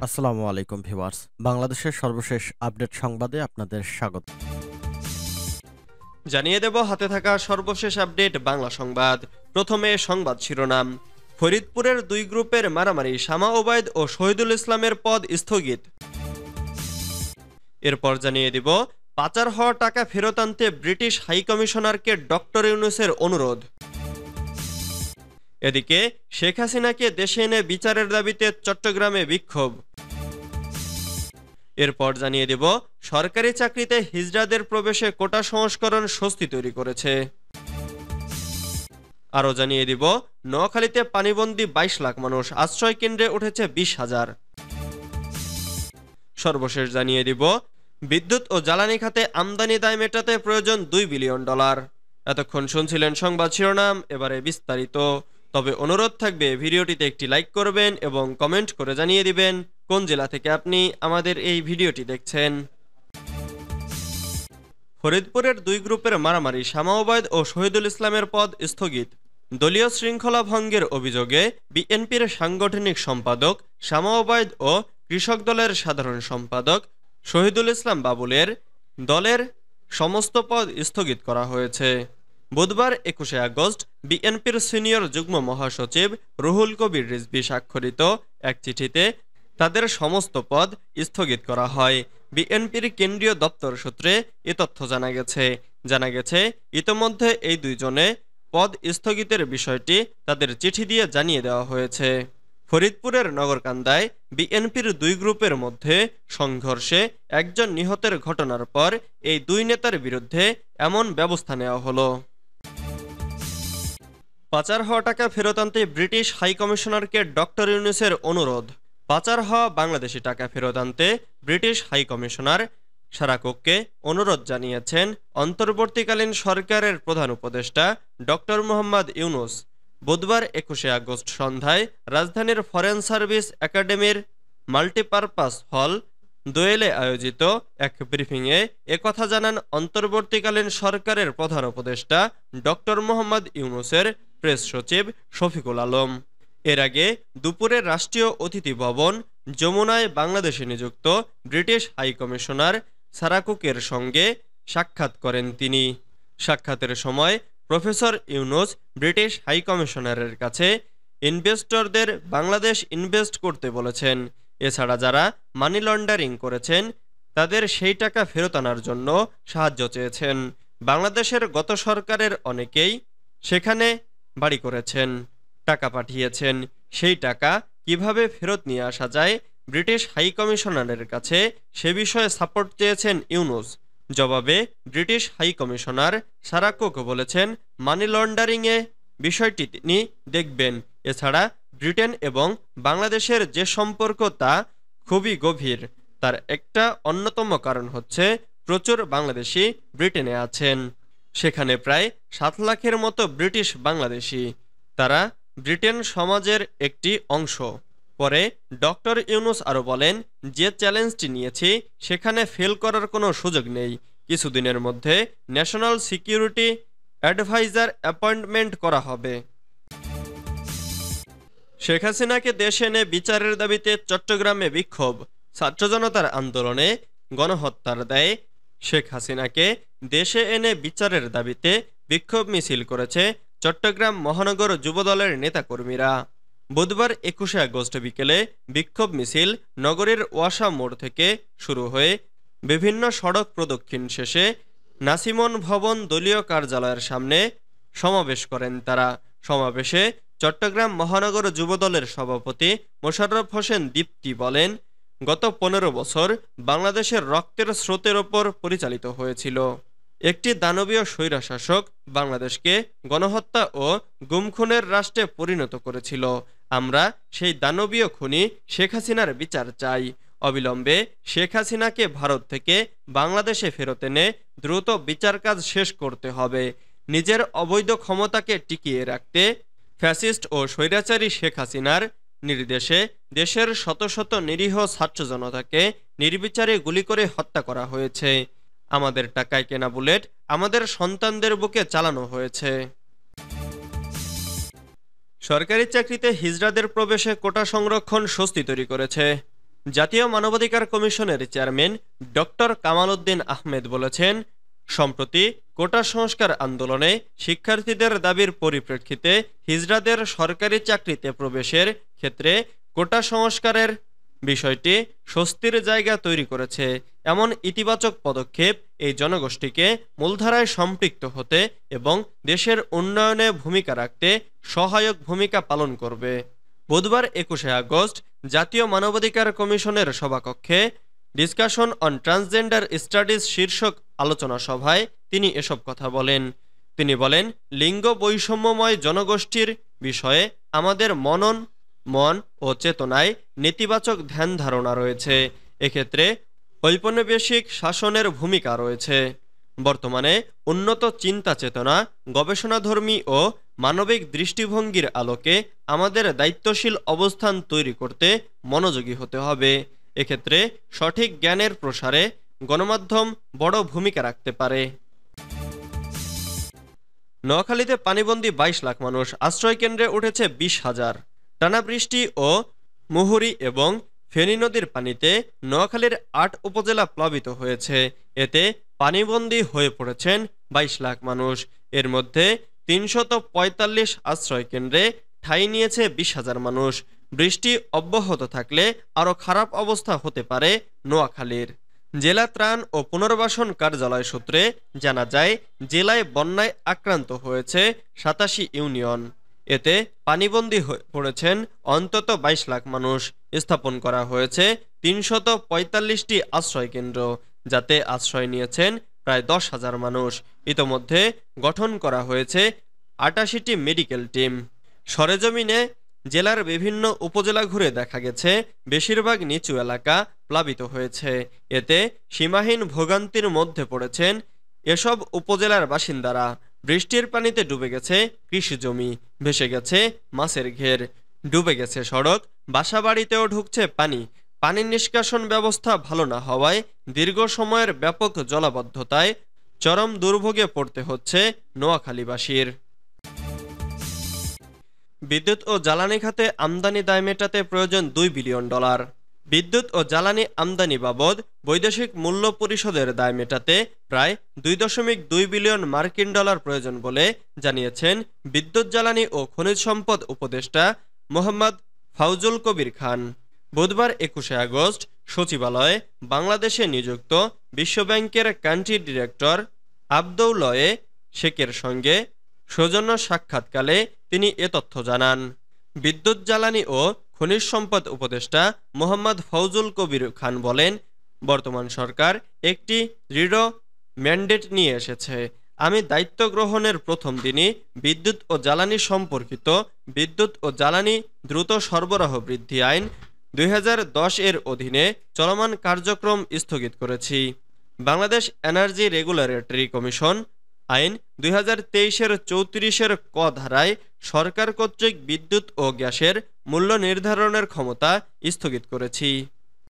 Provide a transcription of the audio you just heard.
আসসালামু আলাইকুম ভিউয়ার্স। বাংলাদেশের সর্বশেষ আপডেট সংবাদে আপনাদের স্বাগত। জানিয়ে দেব হাতে থাকা সর্বশেষ আপডেট বাংলা সংবাদ। প্রথমে সংবাদ শিরোনাম। ফরিদপুরের দুই গ্রুপের মারামারি, শামা ওবায়দ ও শহীদুল ইসলামের পদ স্থগিত। এরপর জানিয়ে দিব পাচার হওয়া টাকা ফেরত আনতে ব্রিটিশ হাইকমিশনারকে ডক্টর ইউনূসের অনুরোধ। এদিকে শেখ হাসিনাকে দেশে এনে বিচারের দাবিতে চট্টগ্রামে বিক্ষোভ। এরপর জানিয়ে দেব সরকারি চাকরিতে হিজড়াদের প্রবেশে কোটা সংস্করণ স্বস্তি তৈরি করেছে। আরও জানিয়ে দিব নোয়াখালীতে পানিবন্দী ২২ লাখ মানুষ, আশ্রয় কেন্দ্রে উঠেছে ২০,০০০। সর্বশেষ জানিয়ে দিব বিদ্যুৎ ও জ্বালানি খাতে আমদানি দায় মেটাতে প্রয়োজন $2 বিলিয়ন। এতক্ষণ শুনছিলেন সংবাদ শিরোনাম, এবারে বিস্তারিত। তবে অনুরোধ থাকবে ভিডিওটিতে একটি লাইক করবেন এবং কমেন্ট করে জানিয়ে দিবেন কোন জেলা থেকে আপনি আমাদের এই ভিডিওটি দেখছেন। ফরিদপুরের দুই গ্রুপের মারামারি, শামা ওবায়দ ও শহীদুল ইসলামের পদ স্থগিত। দলীয় শৃঙ্খলা ভঙ্গের অভিযোগে বিএনপির সাংগঠনিক সম্পাদক শামা ওবায়দ ও কৃষক দলের সাধারণ সম্পাদক শহীদুল ইসলাম বাবুলের দলের সমস্ত পদ স্থগিত করা হয়েছে। বুধবার ২১ আগস্ট বিএনপির সিনিয়র যুগ্ম মহাসচিব রুহুল কবির রিজভী স্বাক্ষরিত এক চিঠিতে তাদের সমস্ত পদ স্থগিত করা হয়। বিএনপির কেন্দ্রীয় দপ্তর সূত্রে এ তথ্য জানা গেছে ইতোমধ্যে এই দুইজনে পদ স্থগিতের বিষয়টি তাদের চিঠি দিয়ে জানিয়ে দেওয়া হয়েছে। ফরিদপুরের নগরকান্দায় বিএনপির দুই গ্রুপের মধ্যে সংঘর্ষে একজন নিহতের ঘটনার পর এই দুই নেতার বিরুদ্ধে এমন ব্যবস্থা নেওয়া হলো। পাচার হওয়া টাকা ফেরত আনতে ব্রিটিশ হাইকমিশনারকে ডক্টর ইউনূসের অনুরোধ। পাচার হওয়া বাংলাদেশি টাকা ফেরত আনতে ব্রিটিশ হাইকমিশনার সারাকোককে অনুরোধ জানিয়েছেন অন্তর্বর্তীকালীন সরকারের প্রধান উপদেষ্টা ডক্টর মোহাম্মদ ইউনূস। বুধবার ২১ আগস্ট সন্ধ্যায় রাজধানীর ফরেন সার্ভিস একাডেমির মাল্টিপারপাস হল দোয়েলে আয়োজিত এক ব্রিফিংয়ে একথা জানান অন্তর্বর্তীকালীন সরকারের প্রধান উপদেষ্টা ডক্টর মোহাম্মদ ইউনূসের প্রেস সচিব শফিকুল আলম। এর আগে দুপুরে রাষ্ট্রীয় অতিথি ভবন যমুনায় বাংলাদেশে নিযুক্ত ব্রিটিশ হাইকমিশনার সারাকুকের সঙ্গে সাক্ষাৎ করেন তিনি। সাক্ষাতের সময় প্রফেসর ইউনূস ব্রিটিশ হাইকমিশনারের কাছে ইনভেস্টরদের বাংলাদেশ ইনভেস্ট করতে বলেছেন। এছাড়া যারা মানি লন্ডারিং করেছেন তাদের সেই টাকা ফেরত আনার জন্য সাহায্য চেয়েছেন। বাংলাদেশের গত সরকারের অনেকেই সেখানে বাড়ি করেছেন, টাকা পাঠিয়েছেন। সেই টাকা কিভাবে ফেরত নিয়ে আসা যায় ব্রিটিশ হাইকমিশনারের কাছে সে বিষয়ে সাপোর্ট চেয়েছেন ইউনূস। জবাবে ব্রিটিশ হাইকমিশনার সারাকুক বলেছেন মানি লন্ডারিংয়ে বিষয়টি তিনি দেখবেন। এছাড়া ব্রিটেন এবং বাংলাদেশের যে সম্পর্ক তা খুবই গভীর, তার একটা অন্যতম কারণ হচ্ছে প্রচুর বাংলাদেশি ব্রিটেনে আছেন। সেখানে প্রায় ৭ লাখের মতো ব্রিটিশ বাংলাদেশি, তারা ব্রিটেন সমাজের একটি অংশ। পরে ডক্টর ইউনূস আরও বলেন, যে চ্যালেঞ্জটি নিয়েছি সেখানে ফেল করার কোনো সুযোগ নেই। কিছুদিনের মধ্যে ন্যাশনাল সিকিউরিটি অ্যাডভাইজার অ্যাপয়েন্টমেন্ট করা হবে। শেখ হাসিনাকে দেশে এনে বিচারের দাবিতে চট্টগ্রামে বিক্ষোভ। ছাত্র জনতার আন্দোলনে গণহত্যার দায়ে শেখ হাসিনাকে দেশে এনে বিচারের দাবিতে বিক্ষোভ মিছিল করেছে চট্টগ্রাম মহানগর যুবদলের নেতাকর্মীরা। বুধবার ২১ আগস্ট বিকেলে বিক্ষোভ মিছিল নগরীর ওয়াসা মোড় থেকে শুরু হয়ে বিভিন্ন সড়ক প্রদক্ষিণ শেষে নাসিমন ভবন দলীয় কার্যালয়ের সামনে সমাবেশ করেন তারা। সমাবেশে চট্টগ্রাম মহানগর যুবদলের সভাপতি মোশাররফ হোসেন দীপ্তি বলেন, গত ১৫ বছর বাংলাদেশের রক্তের স্রোতের ওপর পরিচালিত হয়েছিল একটি দানবীয় স্বৈরশাসক বাংলাদেশকে গণহত্যা ও গুমখুনের রাষ্ট্রে পরিণত করেছিল। আমরা সেই দানবীয় খুনি শেখ হাসিনার বিচার চাই। অবিলম্বে শেখ হাসিনাকে ভারত থেকে বাংলাদেশে ফেরত এনে দ্রুত বিচার কাজ শেষ করতে হবে। নিজের অবৈধ ক্ষমতাকে টিকিয়ে রাখতে ফ্যাসিস্ট ও স্বৈরাচারী শেখ হাসিনার নির্দেশে দেশের শত শত নিরীহ ছাত্র জনতাকে নির্বিচারে গুলি করে হত্যা করা হয়েছে। আমাদের টাকায় কেনা বুলেট আমাদের সন্তানদের বুকে চালানো হয়েছে। সরকারি চাকরিতে হিজড়াদের প্রবেশে কোটা সংরক্ষণ স্বস্তি তৈরি করেছে। জাতীয় মানবাধিকার কমিশনের চেয়ারম্যান ডক্টর কামাল উদ্দিন আহমেদ বলেছেন, সম্প্রতি কোটা সংস্কার আন্দোলনে শিক্ষার্থীদের দাবির পরিপ্রেক্ষিতে হিজড়াদের সরকারি চাকরিতে প্রবেশের ক্ষেত্রে কোটা সংস্কারের বিষয়টি স্বস্তির জায়গা তৈরি করেছে। এমন ইতিবাচক পদক্ষেপ এই জনগোষ্ঠীকে মূলধারায় সম্পৃক্ত হতে এবং দেশের উন্নয়নে ভূমিকা রাখতে সহায়ক ভূমিকা পালন করবে। বুধবার 21শে আগস্ট জাতীয় মানবাধিকার কমিশনের সভাকক্ষে ডিসকাশন অন ট্রান্সজেন্ডার স্টাডিজ শীর্ষক আলোচনা সভায় তিনি এসব কথা বলেন। তিনি বলেন, লিঙ্গ বৈষম্যময় জনগোষ্ঠীর বিষয়ে আমাদের মন ও চেতনায় নেতিবাচক ধ্যান ধারণা রয়েছে। এক্ষেত্রে ঔপনিবেশিক শাসনের ভূমিকা রয়েছে। বর্তমানে উন্নত চিন্তা চেতনা, গবেষণাধর্মী ও মানবিক দৃষ্টিভঙ্গির আলোকে আমাদের দায়িত্বশীল অবস্থান তৈরি করতে মনোযোগী হতে হবে। এক্ষেত্রে সঠিক জ্ঞানের প্রসারে গণমাধ্যম বড় ভূমিকা রাখতে পারে। নোয়াখালীতে পানিবন্দী 22 লাখ মানুষ, আশ্রয়কেন্দ্রে উঠেছে 20,000। টানা বৃষ্টি ও মুহুরী এবং ফেনী নদীর পানিতে নোয়াখালীর 8 উপজেলা প্লাবিত হয়েছে। এতে পানিবন্দী হয়ে পড়েছেন 22 লাখ মানুষ। এর মধ্যে 345 আশ্রয়কেন্দ্রে ঠাঁই নিয়েছে 20,000 মানুষ। বৃষ্টি অব্যাহত থাকলে আরও খারাপ অবস্থা হতে পারে নোয়াখালীর। জেলা ত্রাণ ও পুনর্বাসন কার্যালয় সূত্রে জানা যায়, জেলায় বন্যায় আক্রান্ত হয়েছে 87 ইউনিয়ন। এতে পানিবন্দী হয়ে পড়েছেন অন্তত 22 লাখ মানুষ। স্থাপন করা হয়েছে 345টি আশ্রয়কেন্দ্র, যাতে আশ্রয় নিয়েছেন প্রায় 10,000 মানুষ। ইতোমধ্যে গঠন করা হয়েছে 88টি মেডিকেল টিম। সরেজমিনে জেলার বিভিন্ন উপজেলা ঘুরে দেখা গেছে বেশিরভাগ নিচু এলাকা প্লাবিত হয়েছে। এতে সীমাহীন ভোগান্তির মধ্যে পড়েছেন এসব উপজেলার বাসিন্দারা। বৃষ্টির পানিতে ডুবে গেছে কৃষিজমি, ভেসে গেছে মাছের ঘের, ডুবে গেছে সড়ক, বাসাবাড়িতেও ঢুকছে পানি। পানি নিষ্কাশন ব্যবস্থা ভালো না হওয়ায় দীর্ঘ সময়ের ব্যাপক জলাবদ্ধতায় চরম দুর্ভোগে পড়তে হচ্ছে নোয়াখালীবাসীর। বিদ্যুৎ ও জ্বালানি খাতে আমদানি দায় মেটাতে প্রয়োজন $2 বিলিয়ন। বিদ্যুৎ ও জ্বালানি আমদানি বাবদ বৈদেশিক মূল্য পরিশোধের দায় মেটাতে প্রায় $2.2 বিলিয়ন মার্কিন ডলার প্রয়োজন বলে জানিয়েছেন বিদ্যুৎ, জ্বালানি ও খনিজ সম্পদ উপদেষ্টা মোহাম্মদ ফাউজুল কবির খান। বুধবার 21শে আগস্ট সচিবালয়ে বাংলাদেশে নিযুক্ত বিশ্বব্যাংকের কান্ট্রি ডিরেক্টর আবদৌলয়ে শেখের সঙ্গে সৌজন্য সাক্ষাৎকালে তিনি এ তথ্য জানান। বিদ্যুৎ, জ্বালানি ও খনিজ সম্পদ উপদেষ্টা মোহাম্মদ ফাউজুল কবির খান বলেন, বর্তমান সরকার একটি দৃঢ় ম্যান্ডেট নিয়ে এসেছে। আমি দায়িত্ব গ্রহণের প্রথম দিনই বিদ্যুৎ ও জ্বালানি সম্পর্কিত বিদ্যুৎ ও জ্বালানি দ্রুত সরবরাহ বৃদ্ধি আইন 2010 এর অধীনে চলমান কার্যক্রম স্থগিত করেছি। বাংলাদেশ এনার্জি রেগুলেটরি কমিশন আইন 2023-এর 34-এর ক ধারায় সরকার কর্তৃক বিদ্যুৎ ও গ্যাসের মূল্য নির্ধারণের ক্ষমতা স্থগিত করেছি।